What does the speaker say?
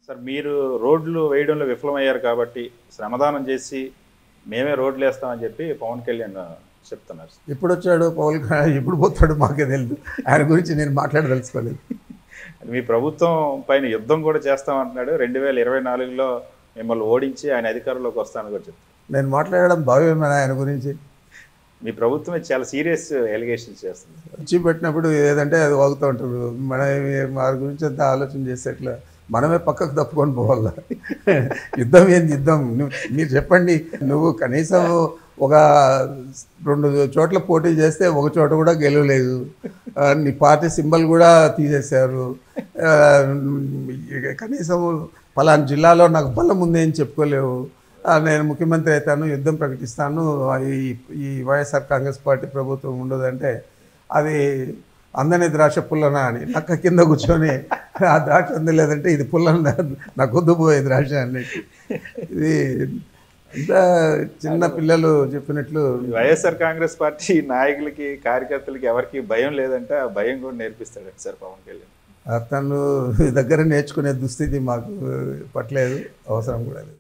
Sir మీరు రోడ్లు వేయడంలో విఫలమయ్యారు కాబట్టి శ్రమదానం చేసి మేమే రోడ్లు వేస్తామని చెప్పి పవన్ కళ్యాణ్ చెప్తున్నారు. ఎప్పుడు వచ్చాడు పవన్ కళ్యాణ్, ఎప్పుడు పోతాడు మాకే తెలియదు. ఆయన గురించి నేను మాట్లాడదలుచుకోలేదు. మీ ప్రభుత్వం పైన యుద్ధం కూడా చేస్తామంటున్నాడు. 2024లో మిమ్మల్ని ఓడించి ఆయన అధికారంలోకి వస్తానని కూడా చెప్తారు. నేను మాట్లాడడం భావ్యమేనా ఆయన గురించి? మీ ప్రభుత్వమే చాలా సీరియస్ ఎలిగేషన్స్ చేస్తుంది. వచ్చి పెట్టినప్పుడు ఏదంటే అది వాగుతూ ఉంటారు. మన వారి గురించి అంతా ఆలోచన చేసేట్లా మనమే పక్కకు తప్పుకొని పోవాలా? యుద్ధం ఏంది యుద్ధం? మీరు చెప్పండి. నువ్వు కనీసం ఒక 2 చోట్ల పోటీ చేస్తే ఒక చోట కూడా గెలవలేదు. నీ పార్టీ సింబల్ కూడా తీసేశారు. కనీసం పలానా జిల్లాలో నాకు బలం ఉంది అని చెప్పుకోలేవు. నేను ముఖ్యమంత్రి అవుతాను, యుద్ధం ప్రకటిస్తాను, ఈ వైఎస్ఆర్ కాంగ్రెస్ పార్టీ ప్రభుత్వం ఉండదంటే అది అందని ద్రాక్ష పుల్లనా అని నక్క కింద కూర్చొని ఆ ద్రాక్ష అంది లేదంటే ఇది పుల్లన నాకు వద్దుపోయే ద్రాక్ష అన్నట్టు. ఇది అంతా చిన్న పిల్లలు చెప్పినట్లు. వైఎస్ఆర్ కాంగ్రెస్ పార్టీ నాయకులకి కార్యకర్తలకి ఎవరికి భయం లేదంటే ఆ భయం కూడా నేర్పిస్తాడు సార్ పవన్ కళ్యాణ్. తను దగ్గర నేర్చుకునే దుస్థితి మాకు పట్టలేదు, అవసరం కూడా లేదు.